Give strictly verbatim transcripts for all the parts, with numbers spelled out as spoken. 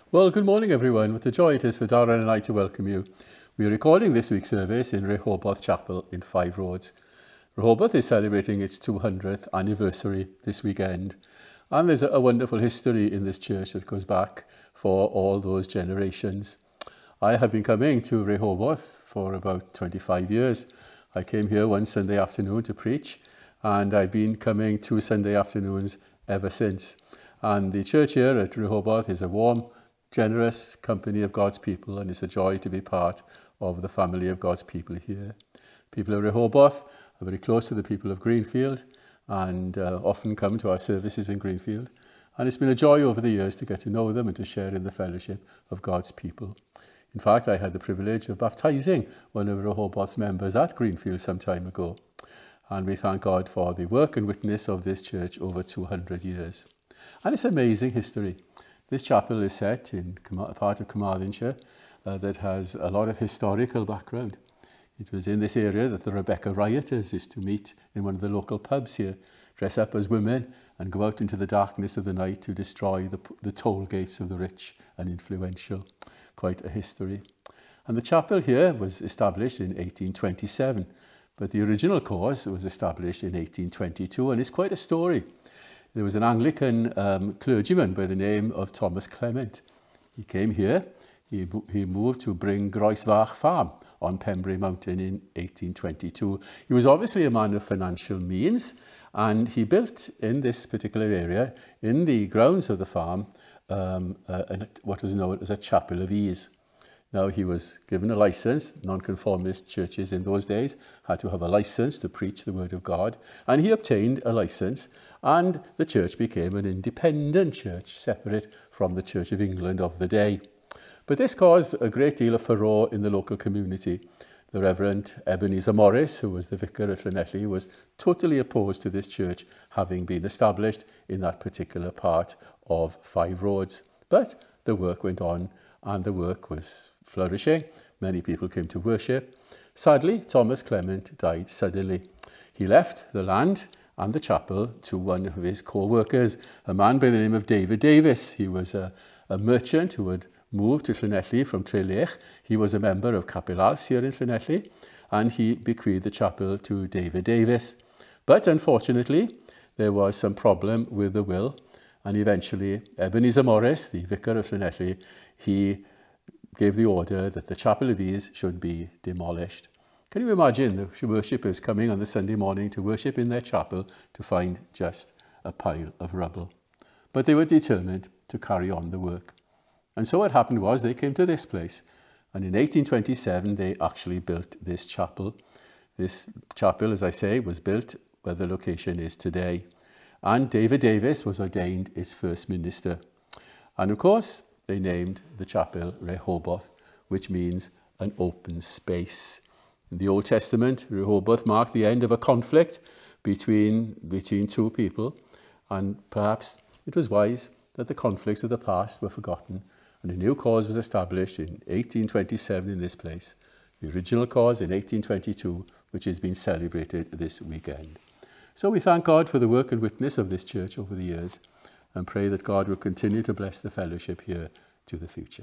Well, good morning everyone. What a joy it is for Darren and I to welcome you. We are recording this week's service in Rehoboth Chapel in Five Roads. Rehoboth is celebrating its two hundredth anniversary this weekend, and there's a wonderful history in this church that goes back for all those generations. I have been coming to Rehoboth for about twenty-five years. I came here one Sunday afternoon to preach, and I've been coming two Sunday afternoons ever since. And the church here at Rehoboth is a warm, generous company of God's people, and it's a joy to be part of the family of God's people here. People of Rehoboth are very close to the people of Greenfield and uh, often come to our services in Greenfield. And it's been a joy over the years to get to know them and to share in the fellowship of God's people. In fact, I had the privilege of baptizing one of Rehoboth's members at Greenfield some time ago. And we thank God for the work and witness of this church over two hundred years. And it's amazing history. This chapel is set in a part of Carmarthenshire uh, that has a lot of historical background. It was in this area that the Rebecca rioters used to meet in one of the local pubs here, dress up as women and go out into the darkness of the night to destroy the, the toll gates of the rich and influential. Quite a history. And the chapel here was established in eighteen twenty-seven, but the original cause was established in eighteen twenty-two, and it's quite a story. There was an Anglican um, clergyman by the name of Thomas Clement. He came here, he, he moved to Bringgroesfach Farm on Pembrey Mountain in eighteen twenty-two. He was obviously a man of financial means, and he built in this particular area, in the grounds of the farm, um, uh, what was known as a chapel of ease. Now, he was given a license. Nonconformist churches in those days had to have a license to preach the word of God, and he obtained a license, and the church became an independent church, separate from the Church of England of the day. But this caused a great deal of furore in the local community. The Reverend Ebenezer Morris, who was the vicar at Llanelli, was totally opposed to this church having been established in that particular part of Five Roads. But the work went on, and the work was flourishing. Many people came to worship. Sadly, Thomas Clement died suddenly. He left the land and the chapel to one of his co-workers, a man by the name of David Davis. He was a, a merchant who had moved to Llanelli from Trelech. He was a member of Capelals here in Llanelli, and he bequeathed the chapel to David Davis. But unfortunately, there was some problem with the will, and eventually Ebenezer Morris, the vicar of Llanelli, he gave the order that the Chapel of Ease should be demolished. Can you imagine the worshippers coming on the Sunday morning to worship in their chapel to find just a pile of rubble? But they were determined to carry on the work. And so what happened was they came to this place, and in eighteen twenty-seven they actually built this chapel. This chapel, as I say, was built where the location is today. And David Davis was ordained its first minister. And of course, they named the chapel Rehoboth, which means an open space. In the Old Testament, Rehoboth marked the end of a conflict between, between two people, and perhaps it was wise that the conflicts of the past were forgotten, and a new cause was established in eighteen twenty-seven in this place, the original cause in eighteen twenty-two, which has been celebrated this weekend. So we thank God for the work and witness of this church over the years, and pray that God will continue to bless the fellowship here to the future.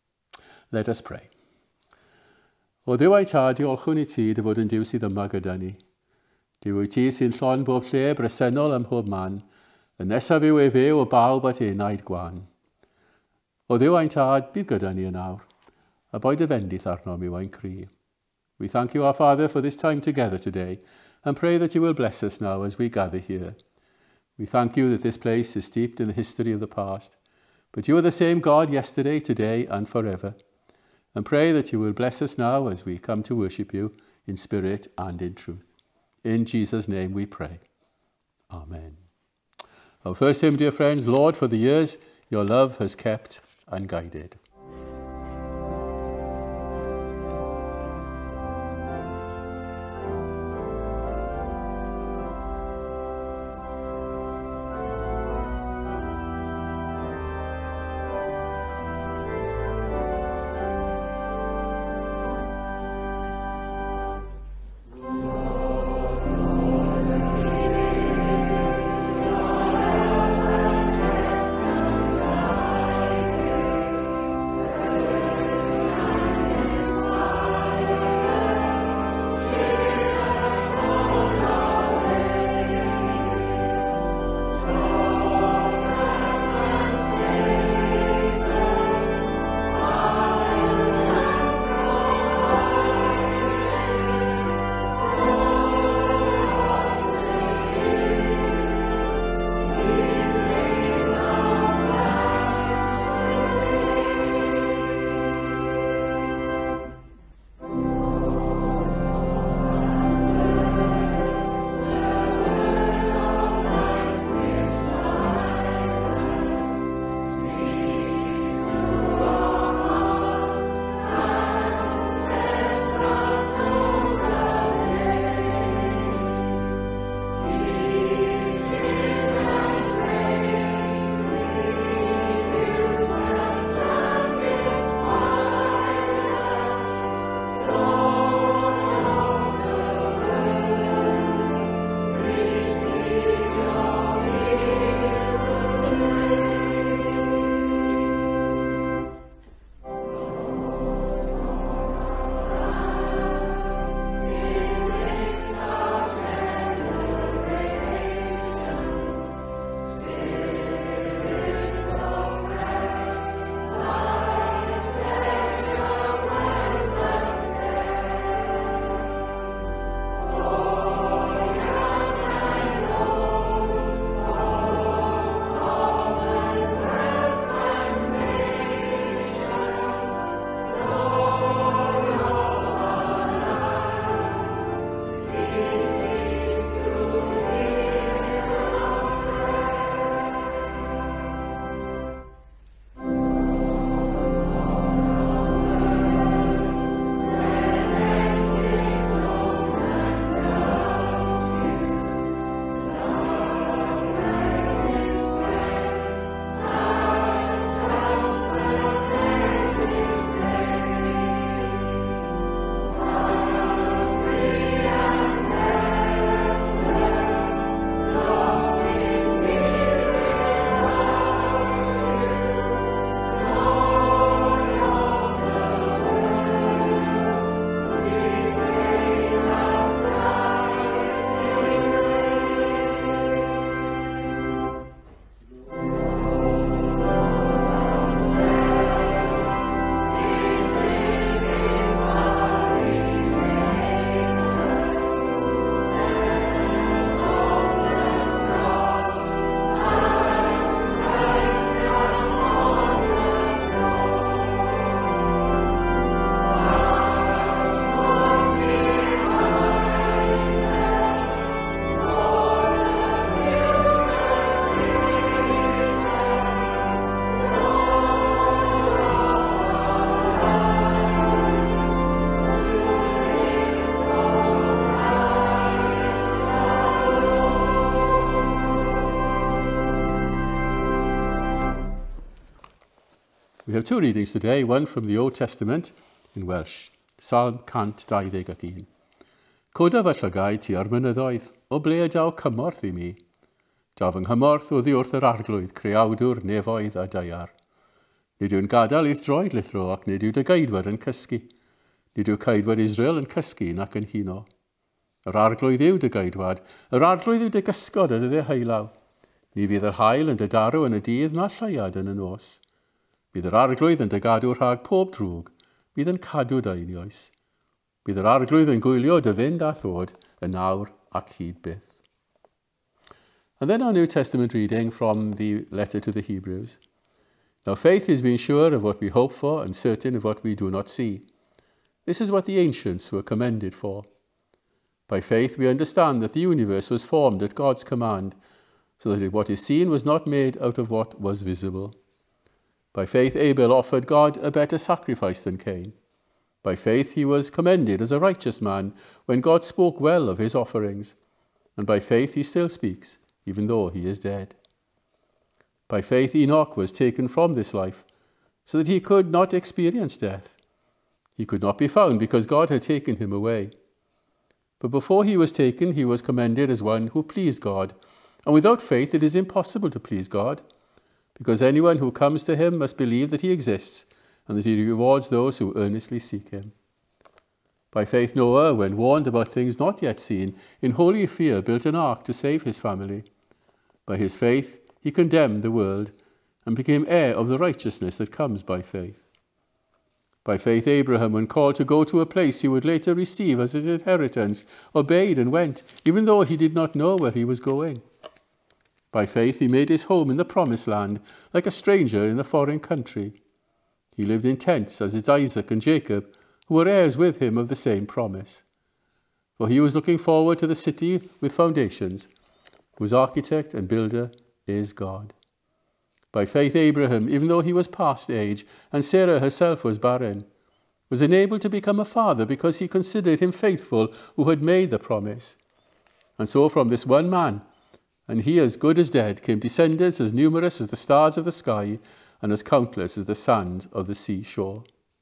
Let us pray. O Dduw ai tad, diolchwn i ti dy fod yn Duw sydd yma gyda ni. Duw i ti sy'n llon bob lle bresennol ym mhob man, y nesaf yw ef o bawb at enaid gwan. O Dduw ein tad, bydd gyda ni yn awr, a boed y fendith arno mi wain cri. We thank you, our Father, for this time together today, and pray that you will bless us now as we gather here. We thank you that this place is steeped in the history of the past, but you are the same God yesterday, today, and forever. And pray that you will bless us now as we come to worship you in spirit and in truth. In Jesus' name we pray. Amen. Our first hymn, dear friends, Lord, for the years your love has kept and guided. We have two readings today, one from the Old Testament in Welsh, Psalm one hundred twenty-one. Coda fy llygau ti ar mynyddoedd, o ble y daw cymorth i mi. Daw fy nghymorth oddi wrth yr arglwydd, creawdwr, nefoedd a daiar. Nid yw'n gadael i'th droed lithro ac nid yw dy gaedwad yn cysgu. Nid yw caedwad Israel yn cysgu nac yn huno. Yr arglwydd yw dy gaedwad, yr arglwydd yw dy gysgod a dy ddehailaw. Ni fydd yr hael yn dy darw yn y dydd na lleiad yn y nos. Bydd yr arglwydd yn dy gadw rhag pob drwg, bydd yn cadw dy unioes. Bydd yr arglwydd yn gwylio dy fynd a ddod yn nawr ac hyd byth. And then our New Testament reading from the letter to the Hebrews. Now faith is being sure of what we hope for and certain of what we do not see. This is what the ancients were commended for. By faith we understand that the universe was formed at God's command, so that what is seen was not made out of what was visible. By faith Abel offered God a better sacrifice than Cain. By faith he was commended as a righteous man when God spoke well of his offerings, and by faith he still speaks, even though he is dead. By faith Enoch was taken from this life, so that he could not experience death. He could not be found because God had taken him away. But before he was taken, he was commended as one who pleased God, and without faith it is impossible to please God, because anyone who comes to him must believe that he exists, and that he rewards those who earnestly seek him. By faith Noah, when warned about things not yet seen, in holy fear built an ark to save his family. By his faith he condemned the world, and became heir of the righteousness that comes by faith. By faith Abraham, when called to go to a place he would later receive as his inheritance, obeyed and went, even though he did not know where he was going. By faith he made his home in the promised land, like a stranger in a foreign country. He lived in tents, as did Isaac and Jacob, who were heirs with him of the same promise. For he was looking forward to the city with foundations, whose architect and builder is God. By faith Abraham, even though he was past age, and Sarah herself was barren, was enabled to become a father because he considered him faithful who had made the promise. And so from this one man, and he as good as dead, came descendants as numerous as the stars of the sky and as countless as the sand of the seashore.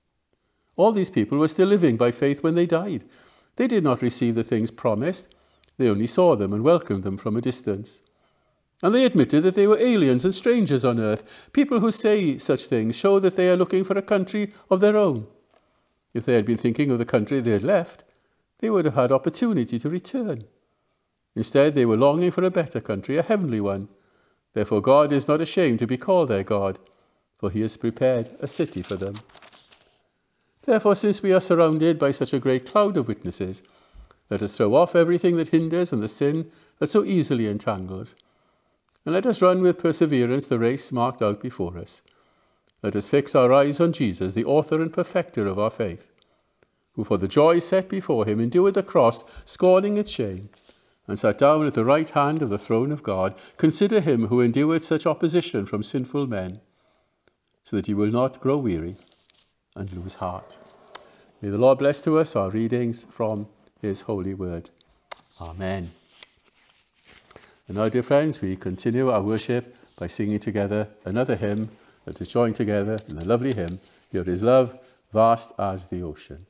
All these people were still living by faith when they died. They did not receive the things promised. They only saw them and welcomed them from a distance. And they admitted that they were aliens and strangers on earth. People who say such things show that they are looking for a country of their own. If they had been thinking of the country they had left, they would have had opportunity to return. Instead, they were longing for a better country, a heavenly one. Therefore, God is not ashamed to be called their God, for he has prepared a city for them. Therefore, since we are surrounded by such a great cloud of witnesses, let us throw off everything that hinders and the sin that so easily entangles. And let us run with perseverance the race marked out before us. Let us fix our eyes on Jesus, the author and perfecter of our faith, who for the joy set before him endured the cross, scorning its shame, and sat down at the right hand of the throne of God. Consider him who endured such opposition from sinful men, so that you will not grow weary and lose heart. May the Lord bless to us our readings from his holy word. Amen. And now, dear friends, we continue our worship by singing together another hymn. Let us join together in the lovely hymn, Here is Love, Vast as the Ocean.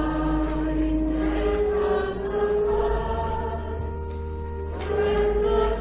The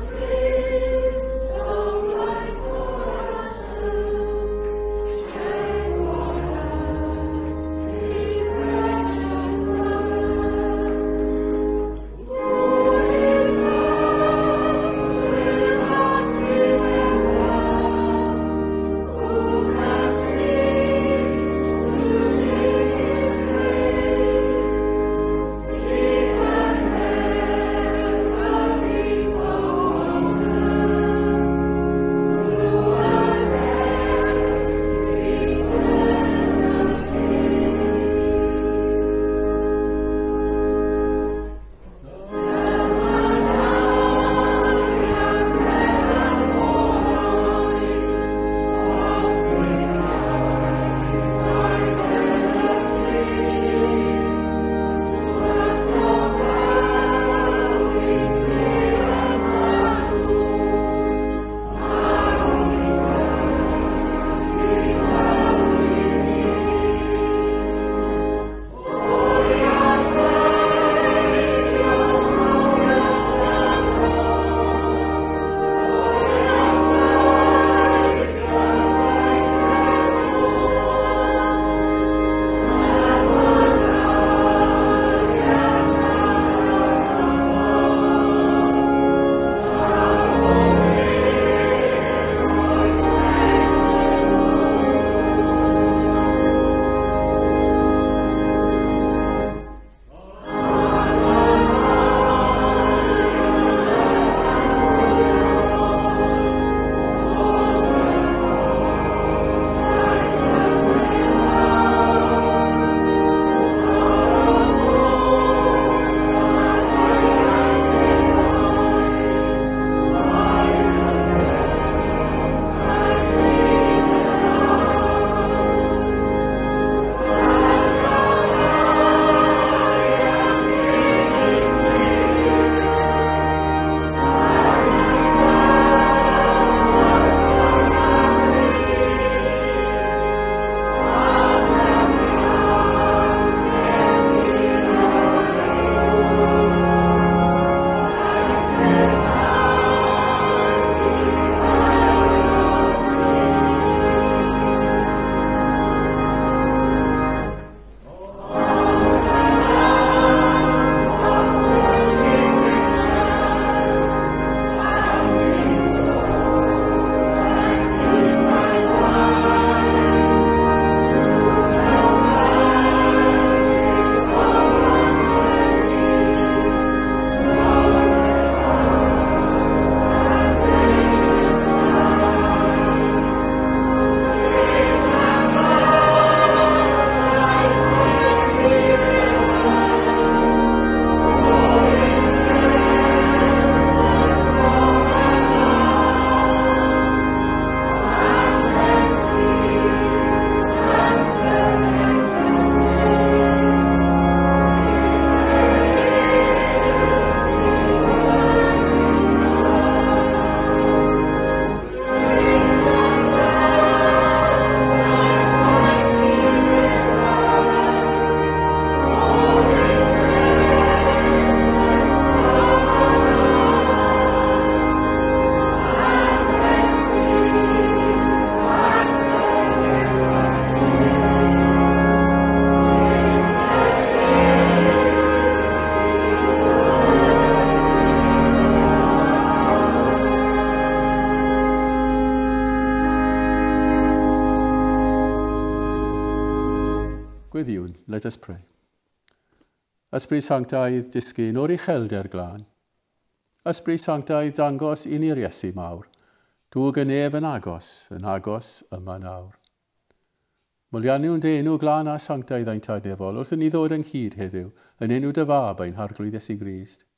Gwyddwn, let us pray. Ysbryd Sanctaidd disgyn o'r uchelder glân. Ysbryd Sanctaidd dangos i ni'r Iesu mawr. Dw gynef yn agos, yn agos yma nawr. Mwlianw'n dy enw glân a sanctaidd ein tadnefol wrth ni ddod ynghyd heddiw, yn enw dy fab ein harglwydd Iesu Grist.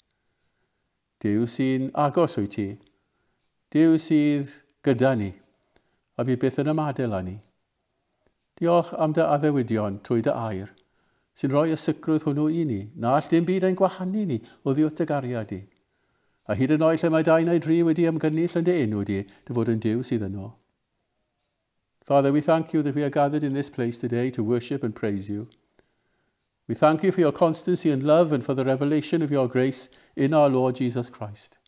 Dyw sy'n agos wyt ti. Dyw sydd gyda ni, a fi byth yn ymadel â ni. Diolch am dy addewidion trwy dy air, sy'n rhoi y sicrwydd hwnnw i ni, na all dim byd ein gwahanu ni o ddiwth dy gariad di. A hyd yn oed lle mae dau neu dri wedi ymgynnull yn dy enw di, dy fod yn Dyw sydd yno. Father, we thank you that we are gathered in this place today to worship and praise you. We thank you for your constancy and love and for the revelation of your grace in our Lord Jesus Christ.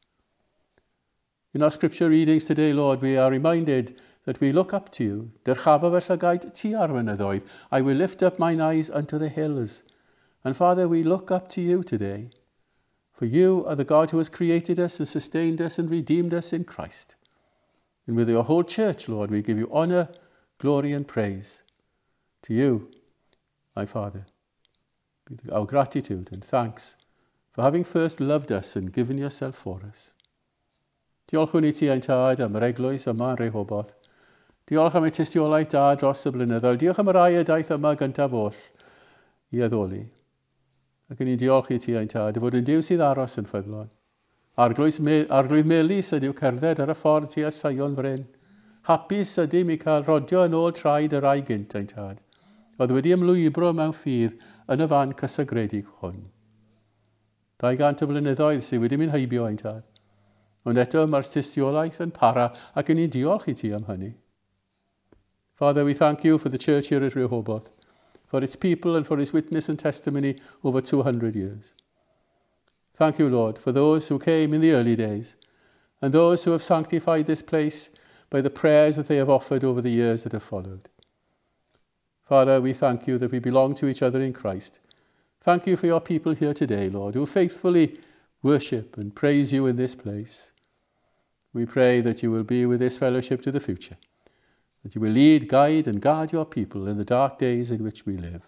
In our scripture readings today, Lord, we are reminded that we look up to you. Dyrchafa fy llygaid ti ar mynyddoedd. I will lift up mine eyes unto the hills. And Father, we look up to you today. For you are the God who has created us and sustained us and redeemed us in Christ. And with your whole church, Lord, we give you honour, glory and praise. To you, my Father, be our gratitude and thanks for having first loved us and given yourself for us. Diolch hwn i ti ein tad am yr eglwys yma yn Rehoboth. Diolch am y tystiolaeth da dros y blynyddoedd. Diolch am yr ai y daeth yma gyntaf oll i addoli. Ac yn i'n diolch i ti ein tad, fod yn Dyw sydd aros yn ffyddlon. Arglwydd, me, arglwydd melus ydyw cerdded ar y ffordd ti a Sion fryn. Hapus ydy mi cael rodio yn ôl traed yr ai gynt ein tad. Oedd wedi ymlwybro mewn ffydd yn y fan cysagredig hwn. Dau gant o flynyddoedd sydd wedi mynd heibio ein tad. Ond eto mae'r tystiolaeth yn para ac yn i'n diolch i ti am hynny. Father, we thank you for the church here at Rehoboth, for its people and for its witness and testimony over two hundred years. Thank you, Lord, for those who came in the early days and those who have sanctified this place by the prayers that they have offered over the years that have followed. Father, we thank you that we belong to each other in Christ. Thank you for your people here today, Lord, who faithfully worship and praise you in this place. We pray that you will be with this fellowship to the future, that you will lead, guide and guard your people in the dark days in which we live.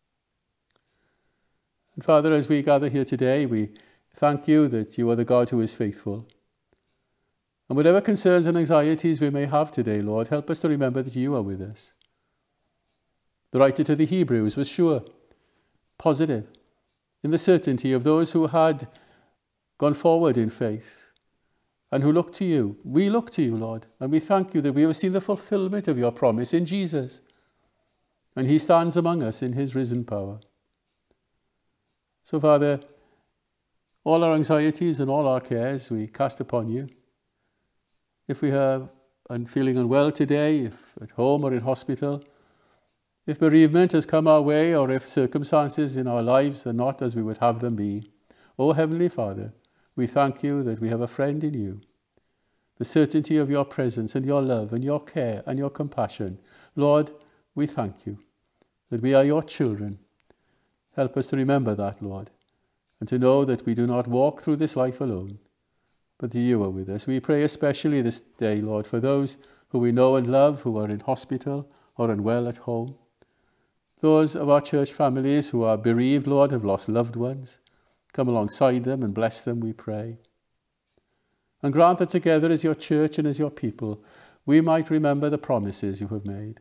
And Father, as we gather here today, we thank you that you are the God who is faithful. And whatever concerns and anxieties we may have today, Lord, help us to remember that you are with us. The writer to the Hebrews was sure, positive, in the certainty of those who had gone forward in faith and who look to you. We look to you, Lord, and we thank you that we have seen the fulfillment of your promise in Jesus, and he stands among us in his risen power. So, Father, all our anxieties and all our cares we cast upon you. If we are feeling unwell today, if at home or in hospital, if bereavement has come our way, or if circumstances in our lives are not as we would have them be, O Heavenly Father, we thank you that we have a friend in you. The certainty of your presence and your love and your care and your compassion. Lord, we thank you that we are your children. Help us to remember that, Lord, and to know that we do not walk through this life alone, but that you are with us. We pray especially this day, Lord, for those who we know and love who are in hospital or unwell at home. Those of our church families who are bereaved, Lord, have lost loved ones. Come alongside them and bless them, we pray. And grant that together as your church and as your people, we might remember the promises you have made.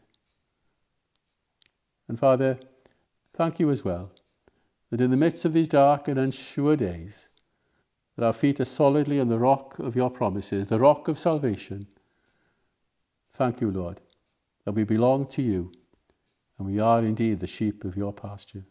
And Father, thank you as well, that in the midst of these dark and unsure days, that our feet are solidly on the rock of your promises, the rock of salvation. Thank you, Lord, that we belong to you, and we are indeed the sheep of your pasture.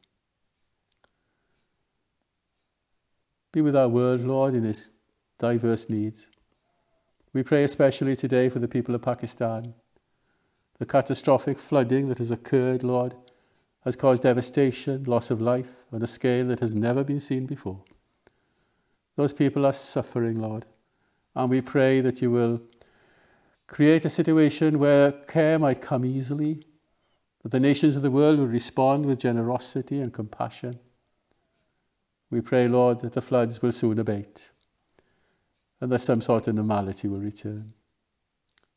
Be with our world, Lord, in its diverse needs. We pray especially today for the people of Pakistan. The catastrophic flooding that has occurred, Lord, has caused devastation, loss of life, on a scale that has never been seen before. Those people are suffering, Lord, and we pray that you will create a situation where care might come easily, that the nations of the world will respond with generosity and compassion. We pray, Lord, that the floods will soon abate and that some sort of normality will return.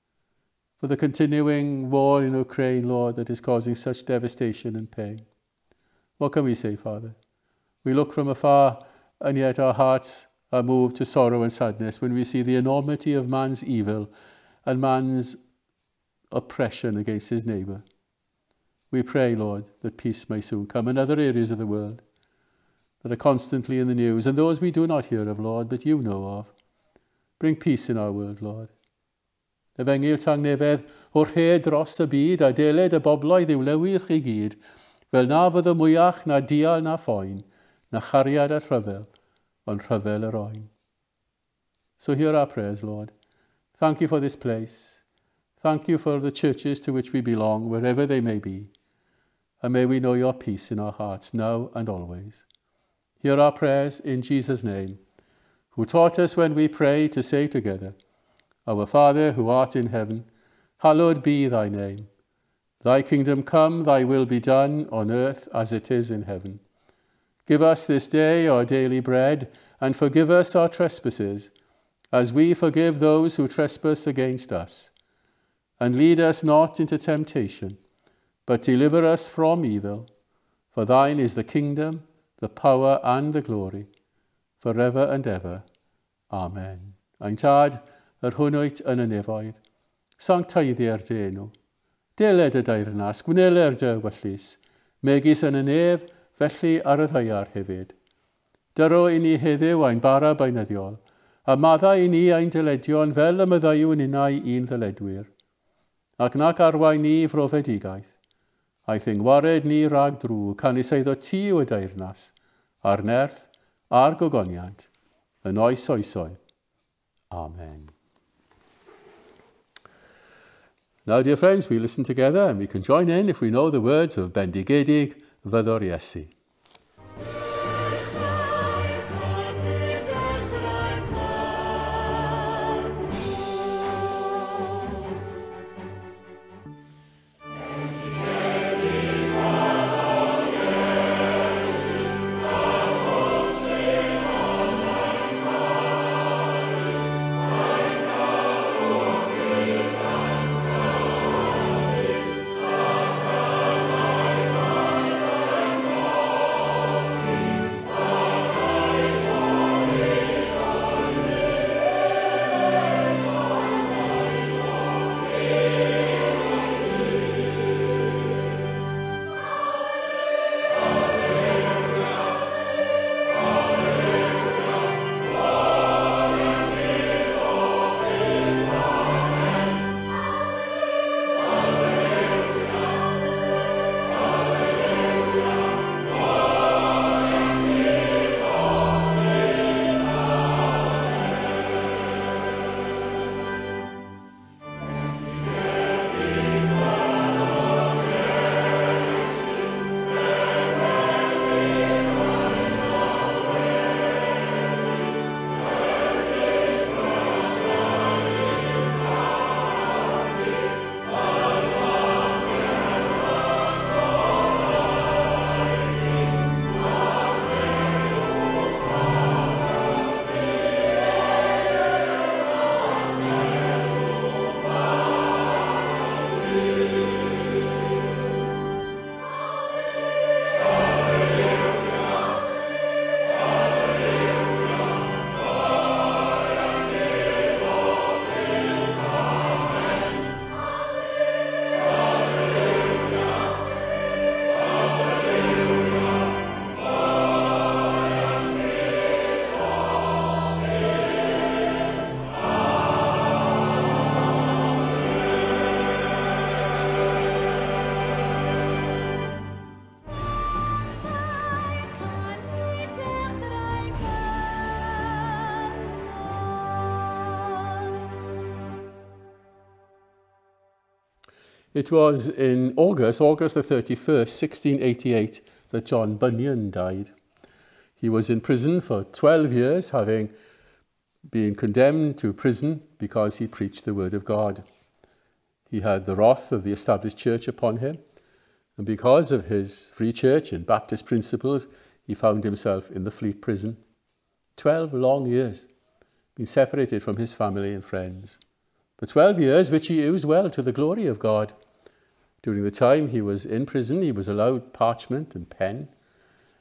For the continuing war in Ukraine, Lord, that is causing such devastation and pain. What can we say, Father? We look from afar, and yet our hearts are moved to sorrow and sadness when we see the enormity of man's evil and man's oppression against his neighbour. We pray, Lord, that peace may soon come in other areas of the world that are constantly in the news, and those we do not hear of, Lord, but you know of. Bring peace in our world, Lord. Efengyl tangnefedd o'r rhe dros y byd a deled y bobloedd i'w lewyrch i gyd, fel na fydd y mwyach na dial na phoen, na chariad a rhyfel, ond rhyfel yr oen. So hear our prayers, Lord. Thank you for this place. Thank you for the churches to which we belong, wherever they may be. And may we know your peace in our hearts, now and always. Hear our prayers in Jesus' name, who taught us when we pray to say together, Our Father, who art in heaven, hallowed be thy name. Thy kingdom come, thy will be done, on earth as it is in heaven. Give us this day our daily bread, and forgive us our trespasses, as we forgive those who trespass against us. And lead us not into temptation, but deliver us from evil. For thine is the kingdom, the power, and the glory, forever and ever. Amen. Ein tad, yr hwnnwyd yn y nefoedd, sanctaiddiau'r denw. Deled y dairnas, gwneler dy wyllus, megis yn y nef, felly ar y ddeiar hefyd. Dyro i ni heddiw ein bara bainyddiol, a madda i ni ein dyledion fel y myddaiwn unau un ddyledwyr. Ac nac arwain ni frofedigaeth, aeth yng ngwared ni rag drw, canis eiddo ti o dairnas, a'r nerth, a'r gogoniant, yn oes oesoedd. Amen. Now, dear friends, we listen together and we can join in if we know the words of Bendigedig Fyddor Iesu. It was in August, August the thirty-first, sixteen eighty-eight, that John Bunyan died. He was in prison for twelve years, having been condemned to prison because he preached the word of God. He had the wrath of the established church upon him, and because of his free church and Baptist principles, he found himself in the Fleet prison. Twelve long years, being separated from his family and friends. But twelve years which he used well to the glory of God. During the time he was in prison, he was allowed parchment and pen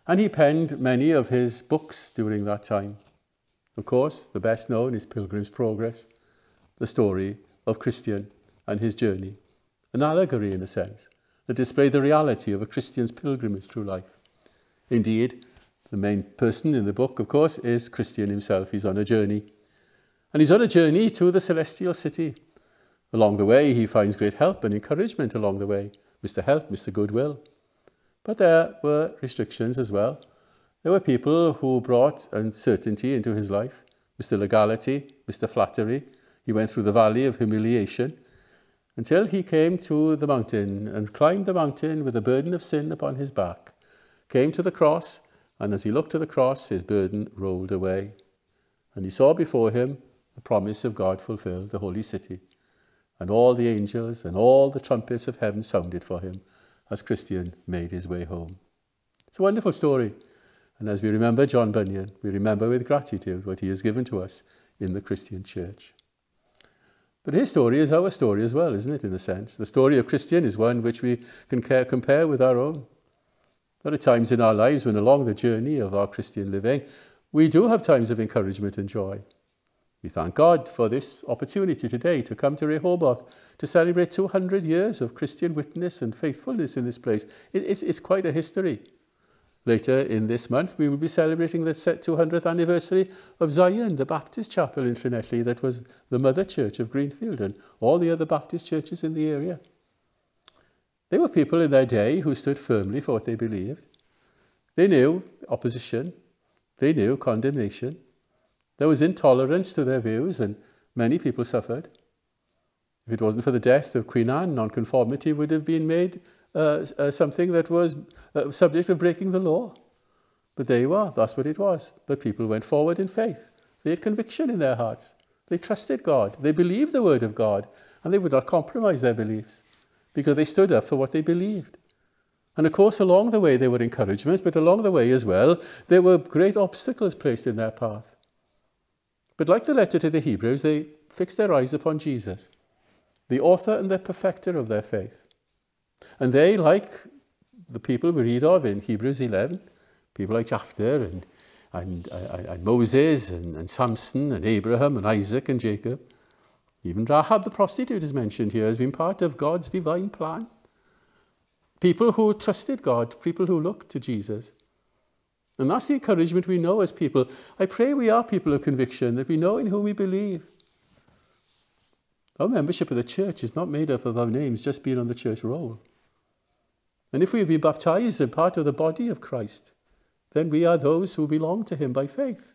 And he penned many of his books during that time. Of course, the best known is Pilgrim's Progress, the story of Christian and his journey, an allegory in a sense, that displayed the reality of a Christian's pilgrimage through life. Indeed, the main person in the book, of course, is Christian himself. He's on a journey. And he's on a journey to the celestial city. Along the way, he finds great help and encouragement along the way. Mister Help, Mister Goodwill. But there were restrictions as well. There were people who brought uncertainty into his life. Mister Legality, Mister Flattery. He went through the valley of humiliation until he came to the mountain and climbed the mountain with the burden of sin upon his back, came to the cross, and as he looked to the cross, his burden rolled away. And he saw before him the promise of God fulfilled, the holy city. And all the angels and all the trumpets of heaven sounded for him as Christian made his way home. It's a wonderful story. And as we remember John Bunyan, we remember with gratitude what he has given to us in the Christian church. But his story is our story as well, isn't it, in a sense? The story of Christian is one which we can compare with our own. There are times in our lives when along the journey of our Christian living, we do have times of encouragement and joy. We thank God for this opportunity today to come to Rehoboth to celebrate two hundred years of Christian witness and faithfulness in this place. It, it's, it's quite a history. Later in this month, we will be celebrating the two hundredth anniversary of Zion, the Baptist Chapel in Llanelli that was the mother church of Greenfield and all the other Baptist churches in the area. They were people in their day who stood firmly for what they believed. They knew opposition. They knew condemnation. There was intolerance to their views and many people suffered. If it wasn't for the death of Queen Anne, nonconformity would have been made uh, uh, something that was uh, subject of breaking the law. But there you are, that's what it was. But people went forward in faith. They had conviction in their hearts. They trusted God. They believed the word of God, and they would not compromise their beliefs because they stood up for what they believed. And of course, along the way, there were encouragements, but along the way as well, there were great obstacles placed in their path. But like the letter to the Hebrews, they fixed their eyes upon Jesus, the author and the perfecter of their faith. And they, like the people we read of in Hebrews eleven, people like Jephthah and, and, and, and Moses and, and Samson and Abraham and Isaac and Jacob, even Rahab the prostitute is mentioned here as being part of God's divine plan. People who trusted God, people who looked to Jesus. And that's the encouragement we know as people. I pray we are people of conviction, that we know in whom we believe. Our membership of the church is not made up of our names just being on the church roll. And if we have been baptized and part of the body of Christ, then we are those who belong to him by faith.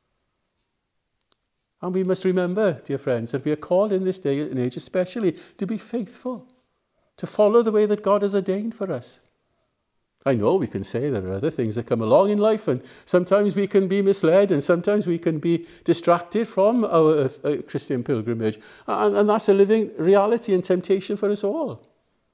And we must remember, dear friends, that we are called in this day and age especially to be faithful, to follow the way that God has ordained for us. I know we can say there are other things that come along in life, and sometimes we can be misled and sometimes we can be distracted from our uh, Christian pilgrimage. And, and that's a living reality and temptation for us all.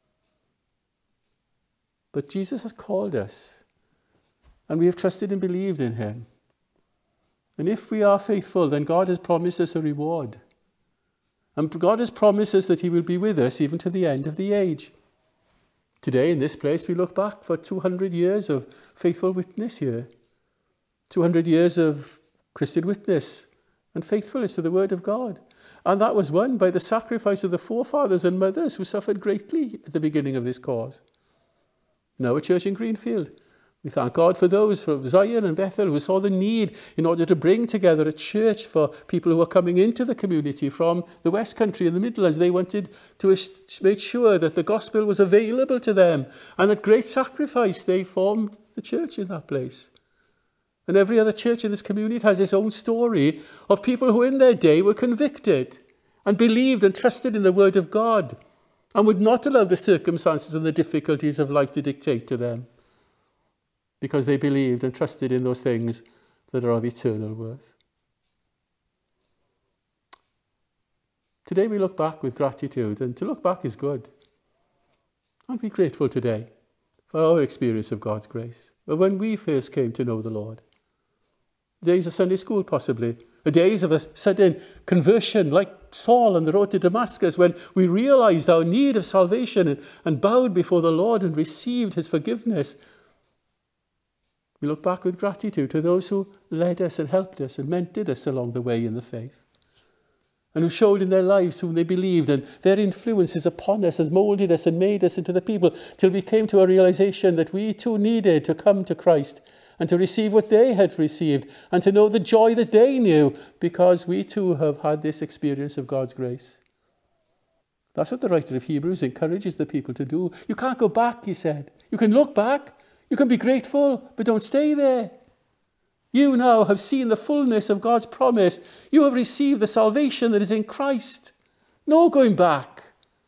But Jesus has called us, and we have trusted and believed in him. And if we are faithful, then God has promised us a reward. And God has promised us that he will be with us even to the end of the age. Today, in this place, we look back for two hundred years of faithful witness here. two hundred years of Christian witness and faithfulness to the word of God. And that was won by the sacrifice of the forefathers and mothers who suffered greatly at the beginning of this cause. In our church in Greenfield, we thank God for those from Zion and Bethel who saw the need in order to bring together a church for people who were coming into the community from the West Country and the Midlands. They wanted to make sure that the gospel was available to them, and at great sacrifice they formed the church in that place. And every other church in this community has its own story of people who in their day were convicted and believed and trusted in the word of God and would not allow the circumstances and the difficulties of life to dictate to them, because they believed and trusted in those things that are of eternal worth. Today we look back with gratitude, and to look back is good. Aren't we grateful today for our experience of God's grace, of when we first came to know the Lord? Days of Sunday school, possibly, the days of a sudden conversion like Saul on the road to Damascus, when we realized our need of salvation and, and bowed before the Lord and received his forgiveness. We look back with gratitude to those who led us and helped us and mentored us along the way in the faith, and who showed in their lives whom they believed, and their influences upon us has moulded us and made us into the people till we came to a realization that we too needed to come to Christ and to receive what they had received and to know the joy that they knew, because we too have had this experience of God's grace. That's what the writer of Hebrews encourages the people to do. You can't go back, he said. You can look back, you can be grateful, but don't stay there. You now have seen the fullness of God's promise. You have received the salvation that is in Christ. No going back.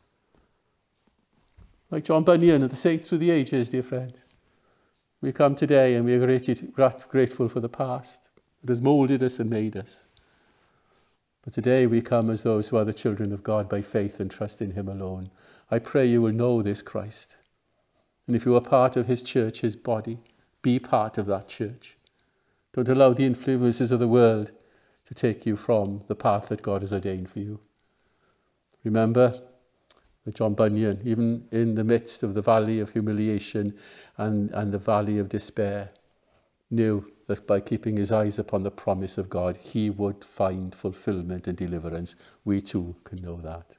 Like John Bunyan and the saints through the ages, dear friends. We come today and we are grateful for the past. It has moulded us and made us. But today we come as those who are the children of God by faith and trust in him alone. I pray you will know this Christ. And if you are part of his church, his body, be part of that church. Don't allow the influences of the world to take you from the path that God has ordained for you. Remember that John Bunyan, even in the midst of the valley of humiliation and, and the valley of despair, knew that by keeping his eyes upon the promise of God, he would find fulfillment and deliverance. We too can know that.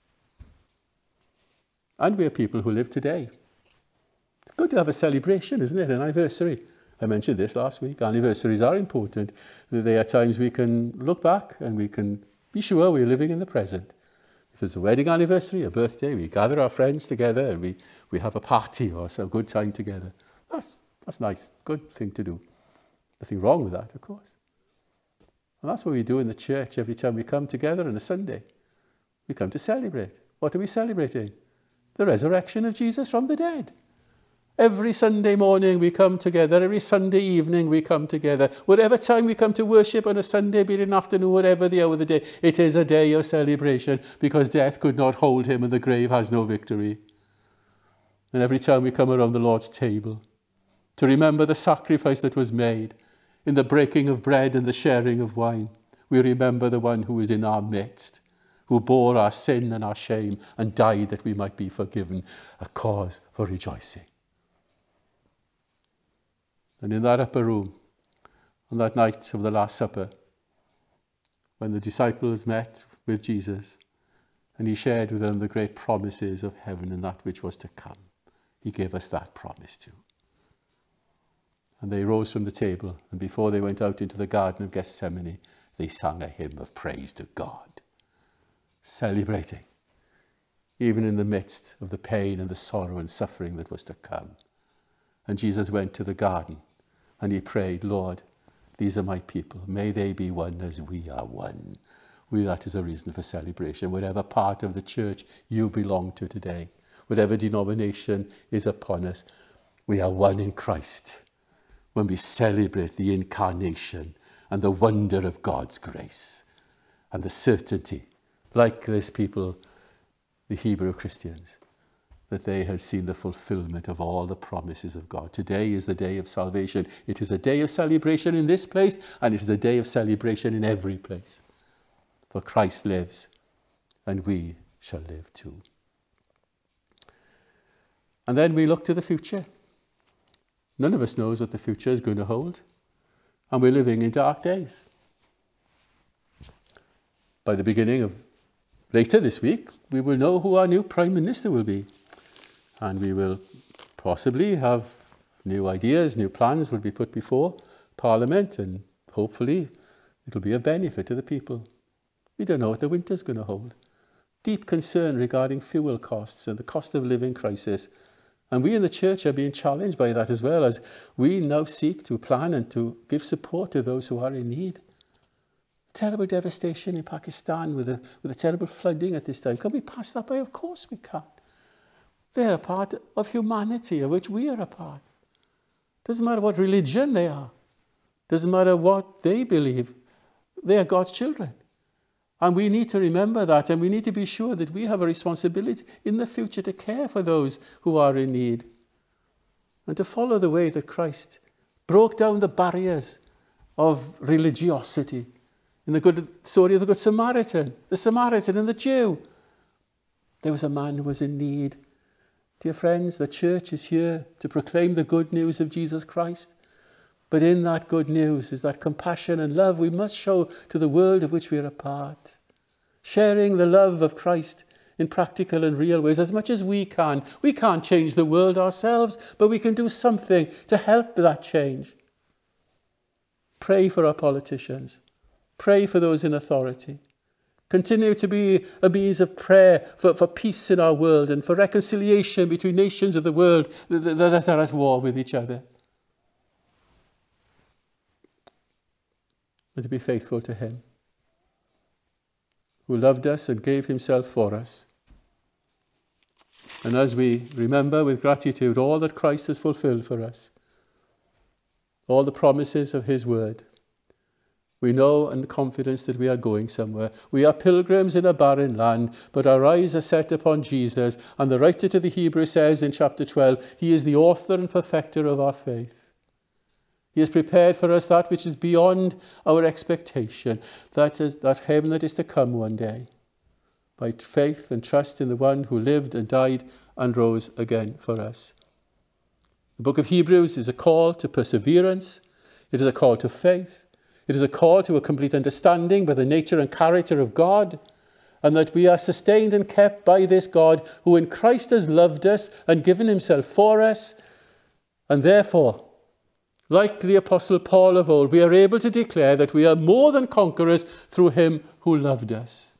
And we are people who live today. It's good to have a celebration, isn't it? An anniversary. I mentioned this last week. Anniversaries are important. There are times we can look back and we can be sure we're living in the present. If there's a wedding anniversary, a birthday, we gather our friends together and we, we have a party or some good time together. That's, that's nice. Good thing to do. Nothing wrong with that, of course. And that's what we do in the church every time we come together on a Sunday. We come to celebrate. What are we celebrating? The resurrection of Jesus from the dead. Every Sunday morning we come together. Every Sunday evening we come together. Whatever time we come to worship on a Sunday, be it an afternoon, whatever the hour of the day, it is a day of celebration because death could not hold him and the grave has no victory. And every time we come around the Lord's table to remember the sacrifice that was made in the breaking of bread and the sharing of wine, we remember the one who is in our midst, who bore our sin and our shame and died that we might be forgiven, a cause for rejoicing. And in that upper room, on that night of the Last Supper, when the disciples met with Jesus and he shared with them the great promises of heaven and that which was to come, he gave us that promise too. And they rose from the table, and before they went out into the Garden of Gethsemane, they sang a hymn of praise to God, celebrating, even in the midst of the pain and the sorrow and suffering that was to come. And Jesus went to the garden and he prayed, Lord, these are my people. May they be one as we are one. We, that is a reason for celebration. Whatever part of the church you belong to today, whatever denomination is upon us, we are one in Christ when we celebrate the incarnation and the wonder of God's grace and the certainty, like this people, the Hebrew Christians, that they have seen the fulfillment of all the promises of God. Today is the day of salvation. It is a day of celebration in this place, and it is a day of celebration in every place. For Christ lives, and we shall live too. And then we look to the future. None of us knows what the future is going to hold, and we're living in dark days. By the beginning of later this week, we will know who our new Prime Minister will be. And we will possibly have new ideas, new plans will be put before Parliament, and hopefully it'll be a benefit to the people. We don't know what the winter's going to hold. Deep concern regarding fuel costs and the cost of living crisis. And we in the church are being challenged by that as well, as we now seek to plan and to give support to those who are in need. Terrible devastation in Pakistan with the, with the terrible flooding at this time. Can we pass that by? Of course we can't. They're a part of humanity, of which we are a part. Doesn't matter what religion they are. Doesn't matter what they believe. They are God's children. And we need to remember that, and we need to be sure that we have a responsibility in the future to care for those who are in need and to follow the way that Christ broke down the barriers of religiosity. In the good story of the Good Samaritan, the Samaritan and the Jew, there was a man who was in need. Dear friends, the church is here to proclaim the good news of Jesus Christ. But in that good news is that compassion and love we must show to the world of which we are a part, sharing the love of Christ in practical and real ways as much as we can. We can't change the world ourselves, but we can do something to help that change. Pray for our politicians. Pray for those in authority. Continue to be a means of prayer for, for peace in our world and for reconciliation between nations of the world that, that, that are at war with each other. And to be faithful to him, who loved us and gave himself for us. And as we remember with gratitude all that Christ has fulfilled for us, all the promises of his word, we know and the confidence that we are going somewhere. We are pilgrims in a barren land, but our eyes are set upon Jesus. And the writer to the Hebrews says in chapter twelve, he is the author and perfecter of our faith. He has prepared for us that which is beyond our expectation, that is that heaven that is to come one day, by faith and trust in the one who lived and died and rose again for us. The book of Hebrews is a call to perseverance. It is a call to faith. It is a call to a complete understanding by the nature and character of God, and that we are sustained and kept by this God who in Christ has loved us and given himself for us, and therefore, like the Apostle Paul of old, we are able to declare that we are more than conquerors through him who loved us.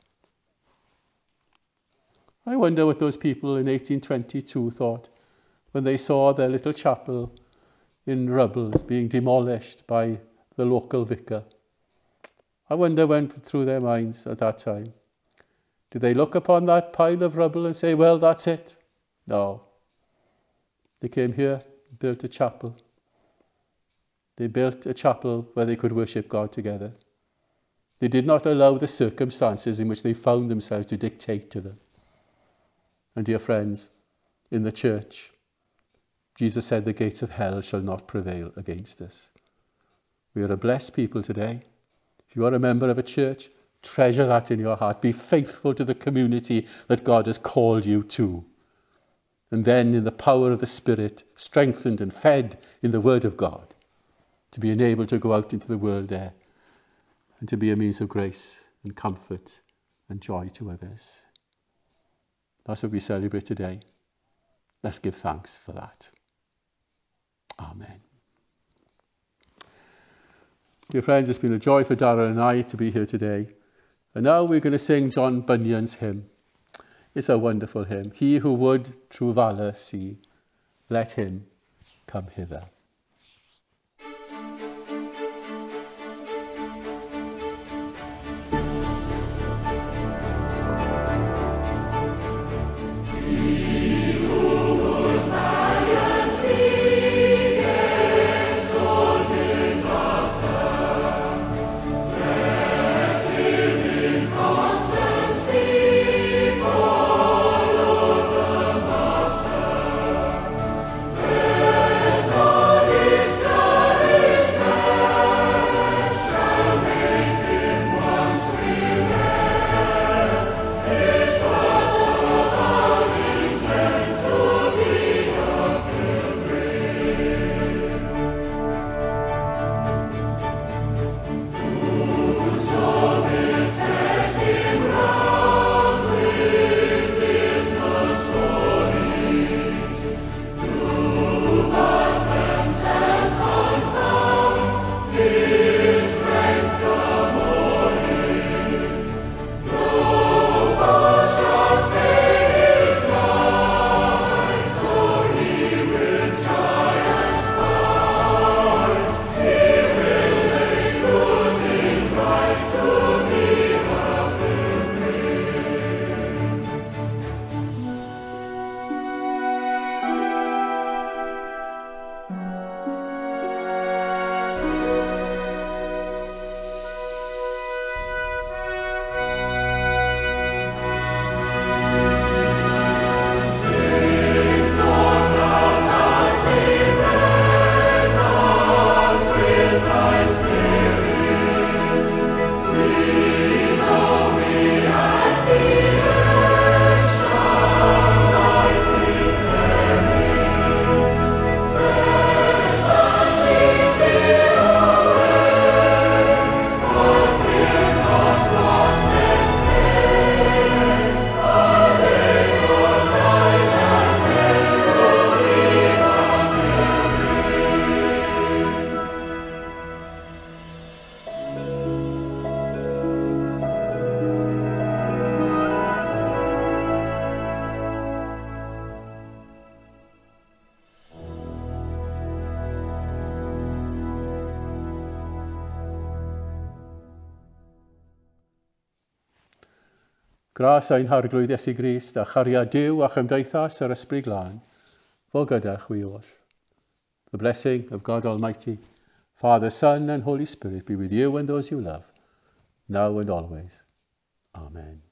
I wonder what those people in eighteen twenty-two thought when they saw their little chapel in rubble being demolished by the local vicar. I wonder what went through their minds at that time. Did they look upon that pile of rubble and say, well, that's it? No. They came here, built a chapel. They built a chapel where they could worship God together. They did not allow the circumstances in which they found themselves to dictate to them. And dear friends, in the church, Jesus said the gates of hell shall not prevail against us. We are a blessed people today. If you are a member of a church, treasure that in your heart. Be faithful to the community that God has called you to. And then in the power of the Spirit, strengthened and fed in the Word of God, to be enabled to go out into the world there and to be a means of grace and comfort and joy to others. That's what we celebrate today. Let's give thanks for that. Amen. Dear friends, it's been a joy for Darren and I to be here today. And now we're going to sing John Bunyan's hymn. It's a wonderful hymn. He who would true valour see, let him come hither. Oh Gras ein harglwydd Iesu Grist a chariad Duw a chymdeithas yr ysbryd glân, fo gyda chwi oll. The blessing of God Almighty, Father, Son and Holy Spirit be with you and those you love, now and always. Amen.